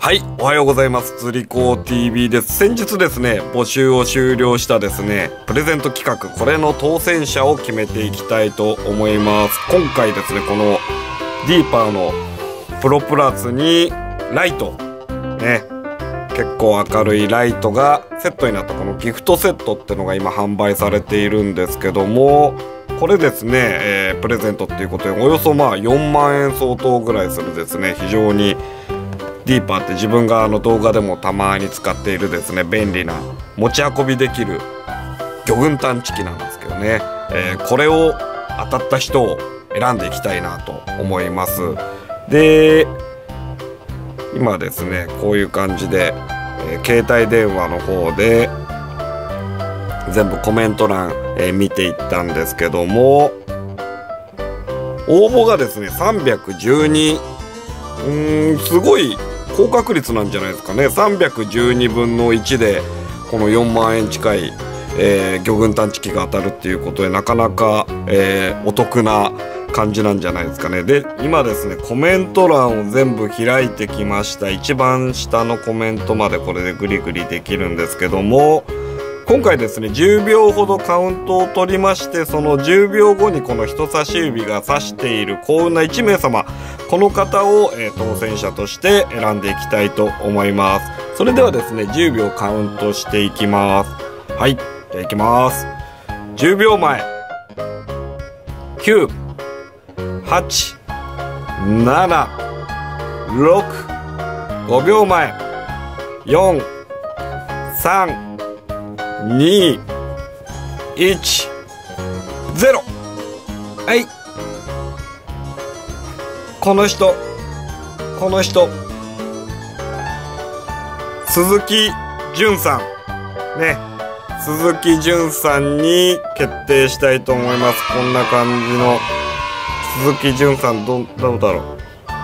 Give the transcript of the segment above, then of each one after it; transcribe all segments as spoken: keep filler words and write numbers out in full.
はい、おはようございます。釣り子 ティービー です。先日ですね、募集を終了したですね、プレゼント企画、これの当選者を決めていきたいと思います。今回ですね、このディーパーのプロプラスにライト、ね、結構明るいライトがセットになったこのギフトセットってのが今販売されているんですけども、これですね、えー、プレゼントっていうことでおよそまあよんまんえん相当ぐらいするですね、非常にディーパーって自分があの動画でもたまに使っているですね、便利な持ち運びできる魚群探知機なんですけどね、えー、これを当たった人を選んでいきたいなと思います。で、今ですね、こういう感じで、えー、携帯電話の方で全部コメント欄、えー、見ていったんですけども、応募がですねさんびゃくじゅうに、うーんすごい高確率なんじゃないですかね。さんびゃくじゅうにぶんのいちでこのよんまんえん近い、えー、魚群探知機が当たるっていうことで、なかなか、えー、お得な感じなんじゃないですかね。で、今ですねコメント欄を全部開いてきました。一番下のコメントまでこれでグリグリできるんですけども、今回ですねじゅうびょうほどカウントを取りまして、そのじゅうびょうごにこの人差し指が指している幸運ないちめいさま、この方を、えー、当選者として選んでいきたいと思います。それではですねじゅうびょうカウントしていきます。はい、じゃあいきます。じゅうびょうまえ、きゅう、はち、なな、ろく、ごびょうまえ、よん、さん、に、いち、ゼロ。はい、この人この人鈴木純さんね、鈴木純さんに決定したいと思います。こんな感じの鈴木純さん、どどうだろう。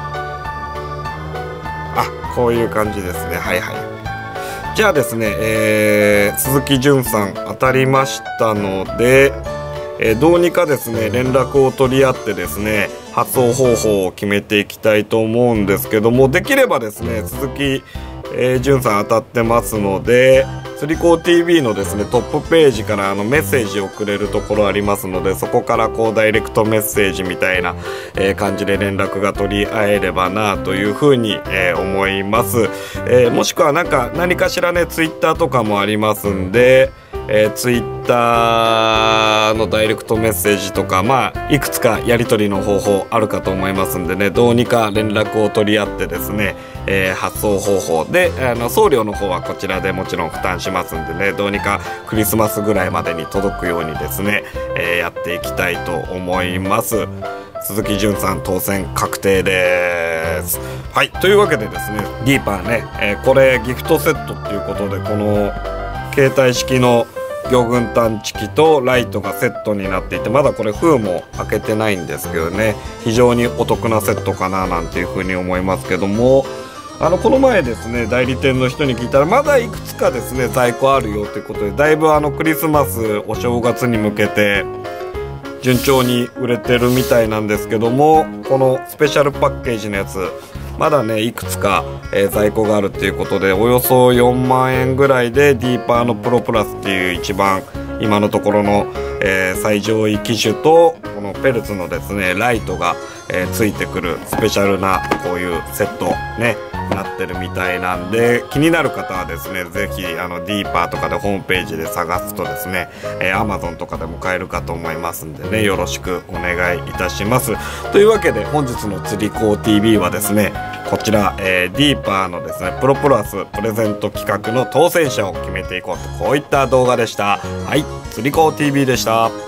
あ、こういう感じですね。はいはい。じゃあですね、えー、鈴木純さん当たりましたので、えー、どうにかですね連絡を取り合ってですね発送方法を決めていきたいと思うんですけども、できればですね鈴木、えー、純さん当たってますので、釣り子 ティービー のですねトップページからあのメッセージをくれるところありますので、そこからこうダイレクトメッセージみたいな、えー、感じで連絡が取り合えればなというふうに、えー、思います。えー、もしくはなんか何かしらねツイッターとかもありますんで、えー、ツイッターのダイレクトメッセージとか、まあいくつかやり取りの方法あるかと思いますんでね、どうにか連絡を取り合ってですね、えー、発送方法であの送料の方はこちらでもちろん負担しますんでね、どうにかクリスマスぐらいまでに届くようにですね、えー、やっていきたいと思います。鈴木純さん当選確定です。はい、というわけでですねディーパーね、えー、これギフトセットっていうことで、この携帯式の魚群探知機とライトがセットになっていて、まだこれ封も開けてないんですけどね、非常にお得なセットかななんていうふうに思いますけども、あのこの前ですね代理店の人に聞いたら、まだいくつかですね在庫あるよということで、だいぶあのクリスマスお正月に向けて順調に売れてるみたいなんですけども、このスペシャルパッケージのやつまだねいくつか、えー、在庫があるっていうことで、およそよんまんえんぐらいでディーパーのプロプラスっていう一番今のところの、えー、最上位機種とこのペルツのですねライトが、えー、ついてくるスペシャルなこういうセットねなってるみたいなんで、気になる方はですねぜひあのディーパーとかでホームページで探すとですね、えー、Amazon とかでも買えるかと思いますんでね、よろしくお願いいたします。というわけで本日の釣り子 ティービー はですねこちら、えー、ディーパーのですねプロプラスプレゼント企画の当選者を決めていこうと、こういった動画でした。はい、釣り子 ティービー でした。